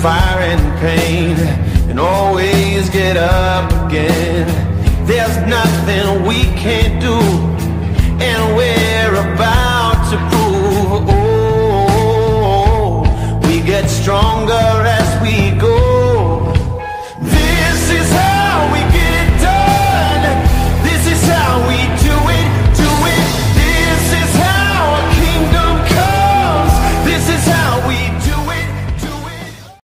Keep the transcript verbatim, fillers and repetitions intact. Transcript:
fire and pain, and always get up again. There's nothing we can't do, and we're about to prove. Oh, we get stronger